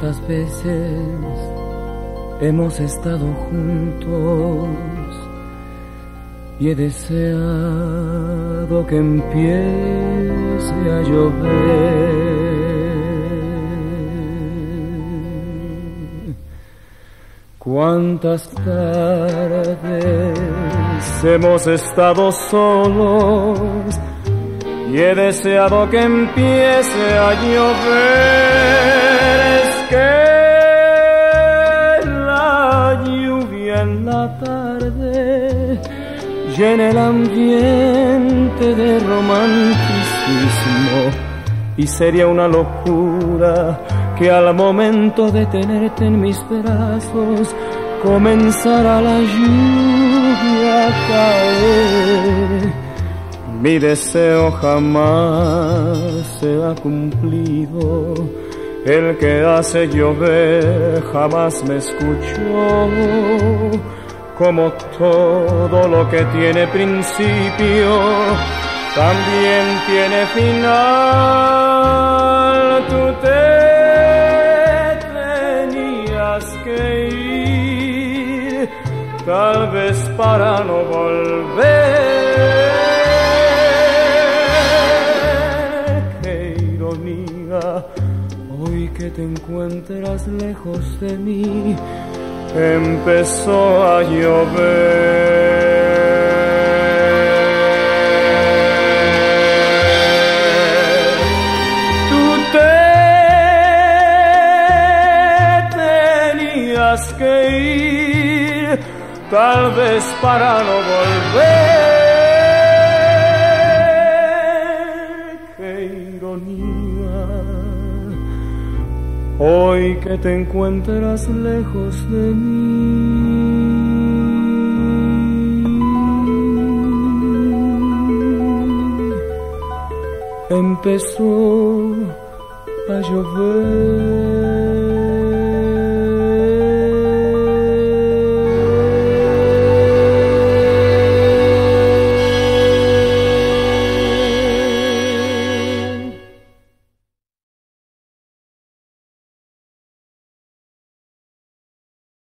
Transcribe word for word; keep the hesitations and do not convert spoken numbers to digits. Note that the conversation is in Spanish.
Cuántas veces hemos estado juntos y he deseado que empiece a llover. Cuántas tardes hemos estado solos y he deseado que empiece a llover. Es que la lluvia en la tarde llena el ambiente de romanticismo y sería una locura que al momento de tenerte en mis brazos comenzara la lluvia a caer. Mi deseo jamás se ha cumplido, el que hace llover jamás me escuchó. Como todo lo que tiene principio, también tiene final. Tú te tenías que ir, tal vez para no volver. Hoy que te encuentras lejos de mí, empezó a llover. Tú te tenías que ir, tal vez para no volver. Hoy que te encuentras lejos de mí, empezó a llover.